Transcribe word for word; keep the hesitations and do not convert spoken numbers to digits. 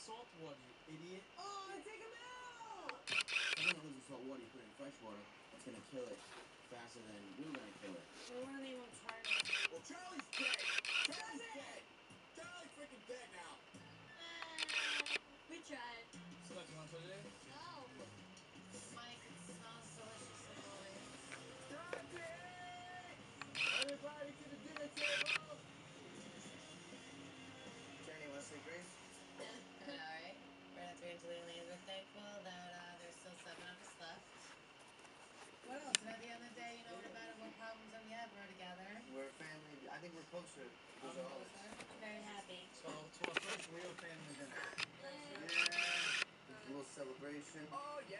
salt water, you idiot. Oh, take him out! Everyone that lives in salt water, you put it in fresh water, it's gonna kill it faster than we're gonna kill it. We weren't even trying to. Well, Charlie's dead! Charlie's dead! Charlie's freaking dead now! We tried. So, do you want to put it in? No. Mike, it smells delicious like always. Dante! Everybody to the dinner table! Jenny, wanna say grace? Alright. Right after Angelina, we're thankful that uh, there's still seven of us left. What else? And at the end of the day, you know, no matter what problems that we have, we're together. We're a family. I think we're closer. I'm closer. I'm very happy. So, to our first real family dinner. Yeah. A little celebration. Oh,